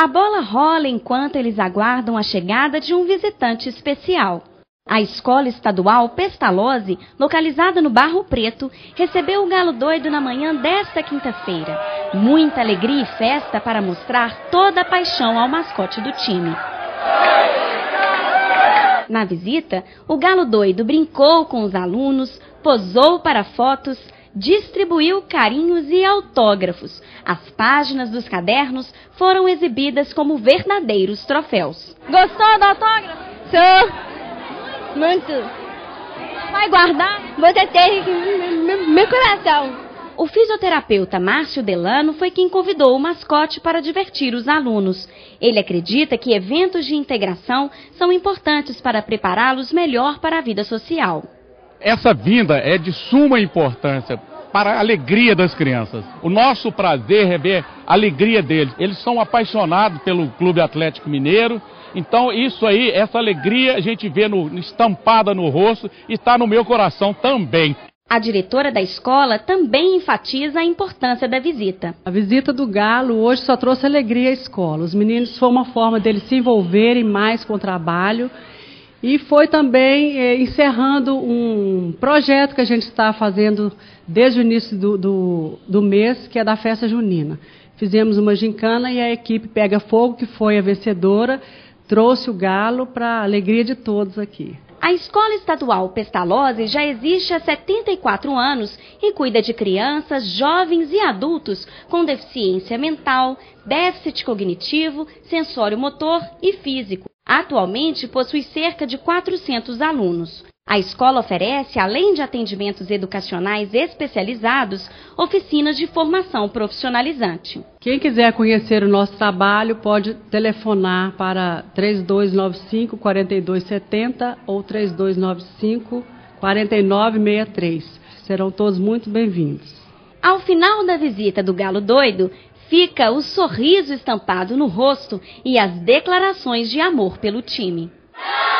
A bola rola enquanto eles aguardam a chegada de um visitante especial. A Escola Estadual Pestalozzi, localizada no Barro Preto, recebeu o Galo Doido na manhã desta quinta-feira. Muita alegria e festa para mostrar toda a paixão ao mascote do time. Na visita, o Galo Doido brincou com os alunos, posou para fotos, distribuiu carinhos e autógrafos. As páginas dos cadernos foram exibidas como verdadeiros troféus. Gostou do autógrafo? Sou. Muito. Vai guardar? Você tem meu coração. O fisioterapeuta Márcio Delano foi quem convidou o mascote para divertir os alunos. Ele acredita que eventos de integração são importantes para prepará-los melhor para a vida social. Essa vinda é de suma importância para a alegria das crianças. O nosso prazer é ver a alegria deles. Eles são apaixonados pelo Clube Atlético Mineiro. Então isso aí, essa alegria a gente vê estampada no rosto e está no meu coração também. A diretora da escola também enfatiza a importância da visita. A visita do Galo hoje só trouxe alegria à escola. Os meninos foi uma forma deles se envolverem mais com o trabalho e foi também encerrando um projeto que a gente está fazendo desde o início do mês, que é da festa junina. Fizemos uma gincana e a equipe Pega Fogo, que foi a vencedora, trouxe o Galo para a alegria de todos aqui. A Escola Estadual Pestalozzi já existe há 74 anos e cuida de crianças, jovens e adultos com deficiência mental, déficit cognitivo, sensório-motor e físico. Atualmente possui cerca de 400 alunos. A escola oferece, além de atendimentos educacionais especializados, oficinas de formação profissionalizante. Quem quiser conhecer o nosso trabalho pode telefonar para 3295-4270 ou 3295-4963. Serão todos muito bem-vindos. Ao final da visita do Galo Doido, fica o sorriso estampado no rosto e as declarações de amor pelo time.